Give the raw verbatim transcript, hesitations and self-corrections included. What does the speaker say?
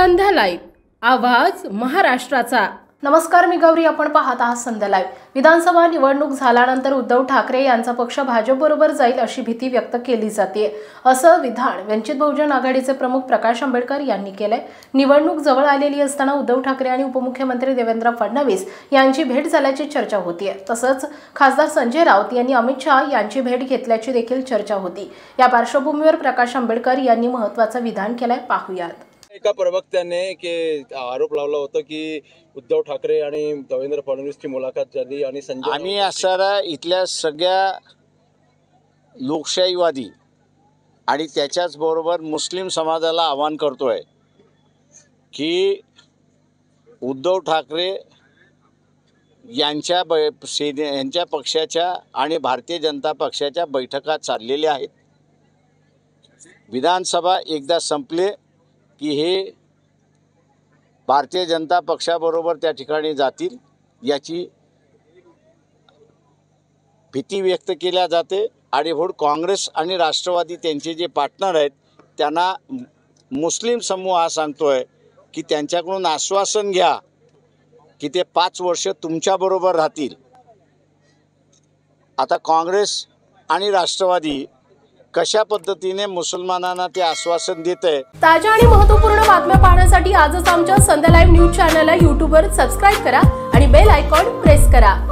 संध्या live, आवाज महाराष्ट्राचा। नमस्कार, मी गौरी, आपण पाहत आहात संध्या लाईव्ह। विधानसभा निवडणूक झाल्यानंतर उद्धव ठाकरे यांचा पक्ष भाजपबरोबर जाईल अशी भीती व्यक्त केली जाते, असं विधान वंचित बहुजन आघाडीचे प्रमुख प्रकाश आंबेडकर यांनी केले। निवडणूक जवळ आलेली असताना उद्धव ठाकरे आणि उपमुख्यमंत्री देवेंद्र फडणवीस यांची भेट झाल्याची चर्चा होती। तसंच खासदार संजय राऊत यांनी अमित शहा यांची भेट घेतल्याची देखील चर्चा होती। या पार्श्वभूमीवर प्रकाश आंबेडकर यांनी महत्त्वाचं विधान केलंय, पाहूयात। एका प्रवक्त्याने की आरोप लावला होता की उद्धव ठाकरे आणि देवेंद्र फडणवीसची मुलाखत झाली आणि संजय आम्ही असणारा इथल्या सगळ्या लोकशाहीवादी आणि त्याच्याच बरोबर मुस्लिम समाजाला आवाहन करतोय की उद्धव ठाकरे यांच्या सेने यांच्या पक्षाच्या आणि भारतीय जनता पक्षाच्या बैठका चाललेल्या आहेत। विधानसभा एकदा संपले की हे भारतीय जनता पक्षाबरोबर त्या ठिकाणी जातील याची भीती व्यक्त केल्या जाते। आणि म्हणून काँग्रेस आणि राष्ट्रवादी त्यांचे जे पार्टनर आहेत त्यांना मुस्लिम समूह हा सांगतोय की त्यांच्याकडून आश्वासन घ्या की ते पाच वर्ष तुमच्याबरोबर राहतील। आता काँग्रेस आणि राष्ट्रवादी कशा पद्धतीने मुसलमानांना ते आश्वासन देते। ताज्या आणि महत्त्वपूर्ण बातम्या पाहण्यासाठी आजच आमच्या संध्या लाईव्ह न्यूज चॅनलला यूट्यूबवर सबस्क्राइब करा आणि बेल आयकॉन प्रेस करा।